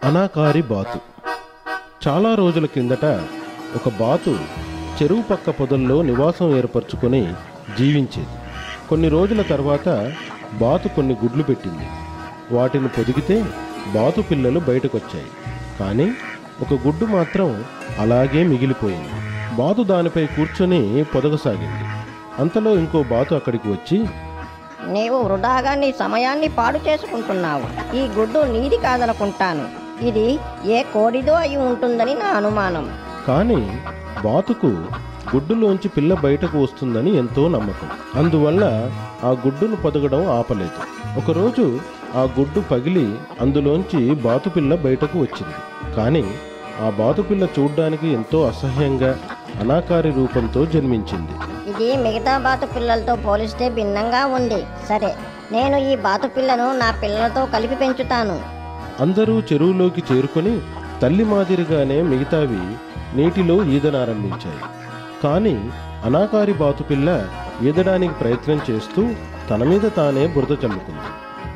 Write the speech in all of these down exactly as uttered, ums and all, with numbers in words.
అనాకారి బాతు. చాలా రోజుల కిందట ఒక బాతు చెరువు పక్క పొదల్లో నివాసం ఏర్పరచుకొని జీవించేది. కొన్ని రోజుల తర్వాత బాతు కొన్ని గుడ్లు పెట్టింది. వాటిని పొదిగితే బాతు పిల్లలు బయటకొచ్చాయి. కానీ ఒక గుడ్డు మాత్రం అలాగే మిగిలిపోయింది. బాతు దానిపై కూర్చొని పొదగసాగింది. అంతలో ఇంకో బాతు అక్కడికి వచ్చి, నీవు వృధాగా నీ సమయాన్ని పాడు చేసుకుంటున్నావు. ఈ గుడ్డు నీది కాదనుకుంటాను. ఇది ఏ కోడిదో అయి ఉంటుందని నా అనుమానం. కానీ బాతుకు గుడ్డులోంచి పిల్ల బయటకు వస్తుందని ఎంతో నమ్మకం. అందువల్ల ఆ గుడ్డును పొదగడం ఆపలేదు. ఒకరోజు ఆ గుడ్డు పగిలి అందులోంచి బాతుపిల్ల బయటకు వచ్చింది. కానీ ఆ బాతుపిల్ల చూడ్డానికి ఎంతో అసహ్యంగా అనాకారి రూపంతో జన్మించింది. ఇది మిగతా బాతు పిల్లలతో పోలిస్తే భిన్నంగా ఉంది. సరే, నేను ఈ బాతు పిల్లను నా పిల్లలతో కలిపి పెంచుతాను. అందరూ చెరువులోకి చేరుకొని తల్లి మాదిరిగానే మిగతావి నీటిలో ఈదనారంభించాయి. కానీ అనాకారి బాతుపిల్ల ఈదడానికి ప్రయత్నం చేస్తూ తన మీద తానే బురద చల్లుకుంది.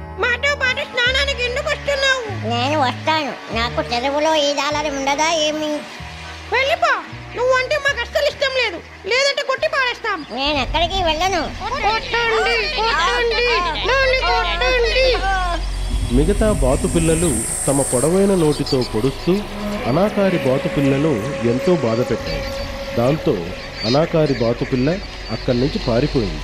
నేను వస్తాను. నాకు చెరువులో ఈదాలని ఉండదా ఏమి? వెళ్ళిపో. నువ్వు అంటే మాకు అస్సలు ఇష్టం లేదు. లేదంటే కొట్టి పారేస్తాం. నేను ఎక్కడికి వెళ్ళను. కొట్టండి, కొట్టండి, నన్ను కొట్టండి. మిగతా బాతుపిల్లలు తమ పొడవైన నోటితో పొడుస్తూ అనాకారి బాతుపిల్లను ఎంతో బాధ పెట్టాయి. దాంతో అనాకారి బాతుపిల్ల అక్కడి నుంచి పారిపోయింది.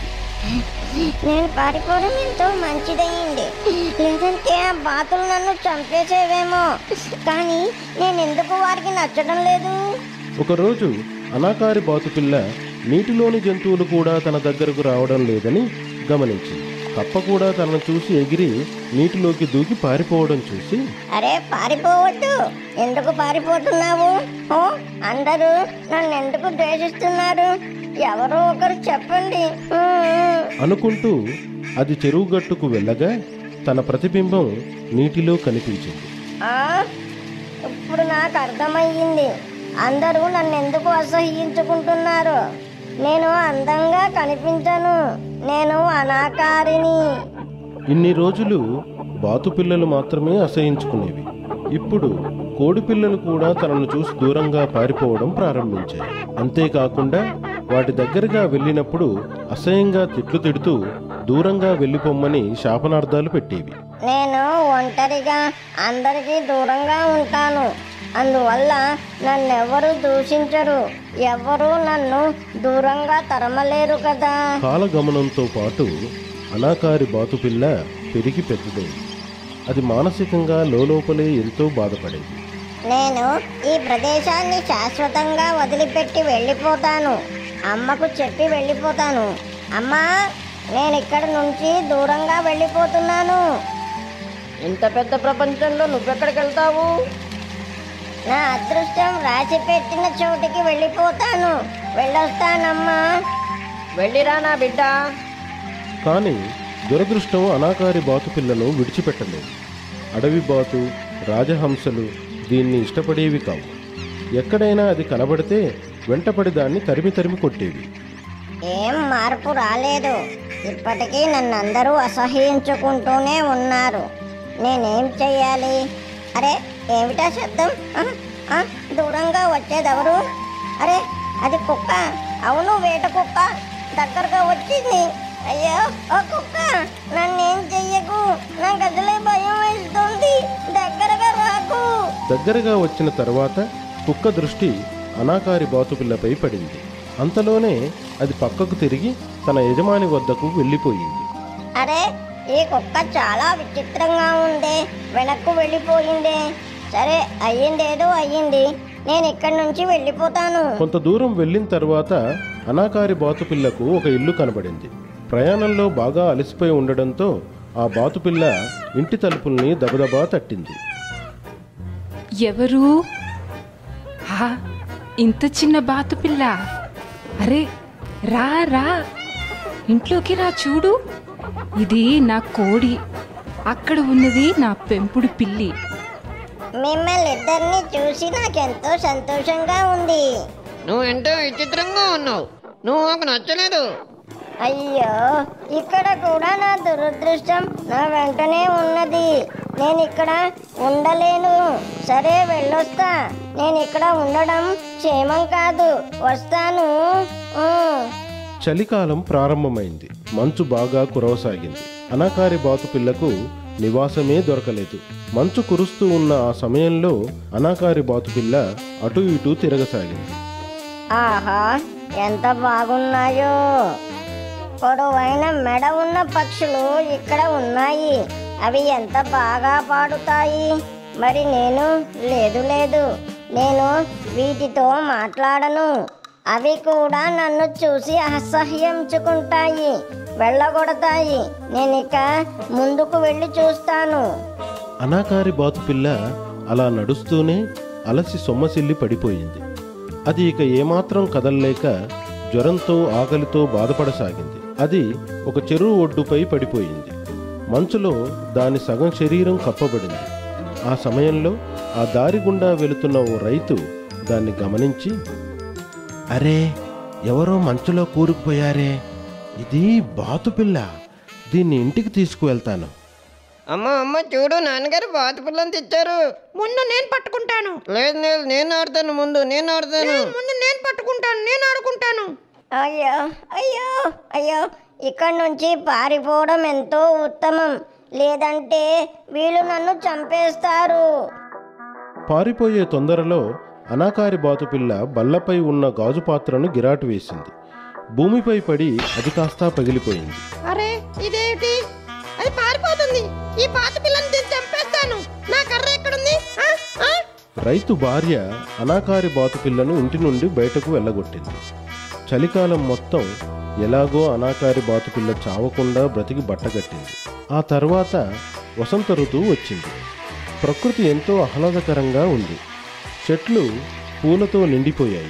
నేను పారిపోవడం ఎంతో మంచిదయ్యింది. లేదంటే ఆ బాతులు నన్ను చంపేసేవేమో. కానీ నేను ఎందుకు వారికి నచ్చడం లేదు? ఒకరోజు అనాకారి బాతుపిల్ల నీటిలోని జంతువులు కూడా తన దగ్గరకు రావడం లేదని గమనించింది. కప్ప కూడా తనను చూసి ఎగిరి నీటిలోకి దూకి పారిపోవడం చూసి, అరే పారిపోవద్దు, ఎందుకు పారిపోతున్నావు? ఓ అందరూ నన్ను ఎందుకు ద్వేషిస్తున్నారు? ఎవరో ఒకరు చెప్పండి అనుకుంటూ అది చెరువు గట్టుకు వెళ్ళగా తన ప్రతిబింబం నీటిలో కనిపించింది. ఆ ఇప్పుడు నాకు అర్థమయ్యింది. అందరూ నన్ను ఎందుకు అసహ్యించుకుంటున్నారు. నేను అందంగా కనిపించను. నేను అనాకారిని. ఇన్ని రోజులు బాతుపిల్లలు మాత్రమే అసహించుకునేవి. ఇప్పుడు కోడిపిల్లలు కూడా తనను చూసి దూరంగా పారిపోవడం ప్రారంభించాయి. అంతేకాకుండా వాటి దగ్గరగా వెళ్ళినప్పుడు అసహ్యంగా తిట్లు తిడుతూ దూరంగా వెళ్ళిపోమ్మని శాపనార్థాలు పెట్టేవి. నేను ఒంటరిగా అందరికీ దూరంగా ఉంటాను. అందువల్ల నన్నెవరూ దూషించరు. ఎవరూ నన్ను దూరంగా తరమలేరు కదా. కాలగమనంతో పాటు అనాకారి బాతుపిల్ల పెరిగి పెద్దదైంది. అది మానసికంగా లోలోపలే ఎంతో బాధపడేది. నేను ఈ ప్రదేశాన్ని శాశ్వతంగా వదిలిపెట్టి వెళ్ళిపోతాను. అమ్మకు చెప్పి వెళ్ళిపోతాను. అమ్మా, నేను ఇక్కడ నుంచి దూరంగా వెళ్ళిపోతున్నాను. ఇంత పెద్ద ప్రపంచంలో నువ్వెక్కడికి వెళ్తావు? నా అదృష్టం రాసి పెట్టిన చోటికి వెళ్ళిపోతాను. వెళ్ళొస్తానమ్మా. వెళ్ళిరా నా బిడ్డ. కానీ దురదృష్టం అనాకారి బాతుపిల్లను విడిచిపెట్టలేదు. అడవి బాతు, రాజహంసలు దీన్ని ఇష్టపడేవి కావు. ఎక్కడైనా అది కనబడితే వెంటపడి దాన్ని తరిమి తరిమి కొట్టేవి. ఏం మార్పు రాలేదు. ఇప్పటికీ నన్ను అందరూ అసహ్యించుకుంటూనే ఉన్నారు. నేనేం చెయ్యాలి? అరే ఏమిటా శబ్దం? దూరంగా వచ్చేదెవరు? అరే అది కుక్క. అవును, వేట కుక్క దగ్గరగా వచ్చింది. అయ్యో ఓ కుక్క, నన్నేం చెయ్యకు. నాకు అసలే భయం వేస్తుంది. దగ్గరగా రాకు. దగ్గరగా వచ్చిన తర్వాత కుక్క దృష్టి అనాకారి బాతుపిల్లపై పడింది. అంతలోనే అది పక్కకు తిరిగి తన యజమాని వద్దకు వెళ్ళిపోయింది. అరే ఈ కుక్క చాలా విచిత్రంగా ఉందే. వెనక్కు వెళ్ళిపోయిందే. సరే, అయ్యిందేదో అయ్యింది. నేను ఇక్కడి నుంచి వెళ్ళిపోతాను. కొంత దూరం వెళ్ళిన తర్వాత అనాకారి బాతుపిల్లకు ఒక ఇల్లు కనబడింది. ప్రయాణంలో బాగా అలసిపోయి ఉండడంతో ఆ బాతుపిల్ల ఇంటి తలుపుల్ని దబదబా తట్టింది. ఎవరు? ఇంత చిన్న బాతుపిల్ల. అరే రా రా, ఇంట్లోకి రా. చూడు, ఇది నా కోడి. అక్కడ ఉన్నది నా పెంపుడు పిల్లి. మిమ్మల్ని ఇద్దరిని చూసి నాకెంతో సంతోషంగా ఉంది. నువ్వు ఎంతో విచిత్రంగా ఉన్నావు. నువ్వు నాకు నచ్చలేదు. అయ్యో, ఇక్కడ కూడా నా దురదృష్టం నా వెంటనే ఉన్నది. నేను ఇక్కడ ఉండలేను. సరే వెళ్ళొస్తా. నేను ఇక్కడ ఉండడం క్షేమం కాదు. వస్తాను. ఉమ్. చలికాలం ప్రారంభమైంది. మంచు బాగా కురవసాగింది. అనాకారి బాతు పిల్లకు నివాసమే దొరకలేదు. మంచు కురుస్తూ ఉన్న ఆ సమయంలో అనాకారి బాతు పిల్ల అటు ఇటు తిరగసాగింది. ఆహా, ఎంత బాగున్నాయో! పొడవైన మెడ ఉన్న పక్షులు ఇక్కడ ఉన్నాయి. అవి ఎంత బాగా పాడుతాయి. మరి నేను లేదు లేదు నేను వీటితో మాట్లాడను. అవి కూడా నన్ను చూసి అసహ్యించుకుంటాయి, వెళ్ళగొడతాయి. నేను ఇక ముందుకు వెళ్ళి చూస్తాను. అనాకారి బాతు పిల్ల అలా నడుస్తూనే అలసి సొమ్మసిల్లి పడిపోయింది. అది ఇక ఏమాత్రం కదల్లేక జ్వరంతో ఆకలితో బాధపడసాగింది. అది ఒక చెరువు ఒడ్డుపై పడిపోయింది. మంచులో దాని సగం శరీరం కప్పబడింది. ఆ సమయంలో ఆ దారి గుండా వెళుతున్న ఓ రైతు దాన్ని గమనించి, అరే, ఎవరో మంచులో కూరుకుపోయారే, ఇది బాతుపిల్ల, దీన్ని ఇంటికి తీసుకువెళ్తాను. అమ్మ అమ్మ చూడు, నాన్నగారు బాతు పిల్లని తెచ్చారు. ముందు నేను పట్టుకుంటాను. లేదు లేదు నేను ఆడతాను, ముందు నేను ఆడతాను. ముందు నేను పట్టుకుంటాను, నేను ఆడుకుంటాను. అయ్యో అయ్యో అయ్యో, ఇక్కడి నుంచి పారిపోవడం ఎంతో ఉత్తమం. లేదంటే వీళ్ళు నన్ను చంపేస్తారు. పారిపోయే తొందరలో అనాకారి బాతుపిల్ల బల్లపై ఉన్న గాజు పాత్రను గిరాటు వేసింది. భూమిపై పడి అది కాస్తా పగిలిపోయింది. అరే, ఇదేమిటి? అది పారిపోతుంది. ఈ పాత పిల్లని నేను చంపేస్తాను. నా కర్ర ఎక్కడుంది? ఆ? ఆ? రైతు భార్య అనాకారి బాతుపిల్లను ఇంటి నుండి బయటకు వెళ్ళగొట్టింది. చలికాలం మొత్తం ఎలాగో అనాకారి బాతుపిల్ల చావకుండా బ్రతికి బట్టగట్టింది. ఆ తర్వాత వసంత ఋతువు వచ్చింది. ప్రకృతి ఎంతో ఆహ్లాదకరంగా ఉంది. చెట్లు పూలతో నిండిపోయాయి.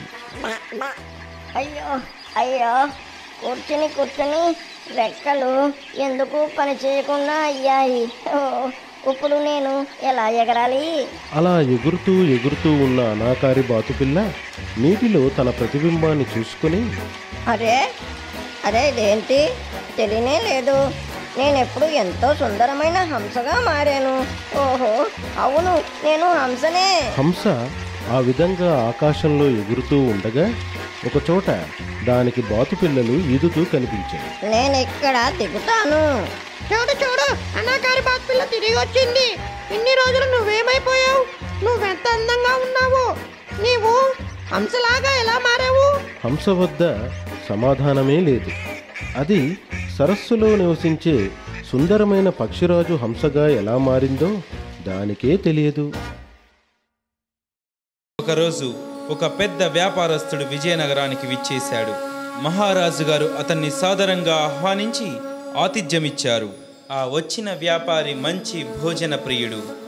అయ్యో అయ్యో, కూర్చుని కూర్చుని రెక్కలు ఎందుకు పని చేయకుండా అయ్యాయి. ఓ, ఇప్పుడు నేను ఎలా ఎగరాలి? అలా ఎగురుతూ ఎగురుతూ ఉన్న అనాకారి బాతుపిల్ల నీటిలో తన ప్రతిబింబాన్ని చూసుకుని, అరే అరే, ఇదేంటి? తెలియనే లేదు. నేను ఎప్పుడు ఎంతో సుందరమైన హంసగా మారాను. ఓహో, అవును, నేను హంసనే. హంస ఆ విధంగా ఆకాశంలో ఎగురుతూ ఉండగా ఒకచోట దానికి బాతుపిల్లలు ఈదుతూ కనిపించాయి. నేను ఇక్కడ దిగుతాను. చూడు చూడు, అనాకారి బాతు పిల్ల తిరిగి వచ్చింది. ఇన్ని రోజులు నువ్వేమైపోయావు? నువ్వెంత అందంగా ఉన్నావు. నీవు హంసలాగా ఎలా మారావు? హంస వద్ద సమాధానమే లేదు. అది సరస్సులో నివసించే సుందరమైన పక్షిరాజు హంసగా ఎలా మారిందో దానికే తెలియదు. ఒకరోజు ఒక పెద్ద వ్యాపారస్తుడు విజయనగరానికి విచ్చేశాడు. మహారాజు గారు అతన్ని సాదరంగా ఆహ్వానించి ఆతిథ్యమిచ్చారు. ఆ వచ్చిన వ్యాపారి మంచి భోజన ప్రియుడు.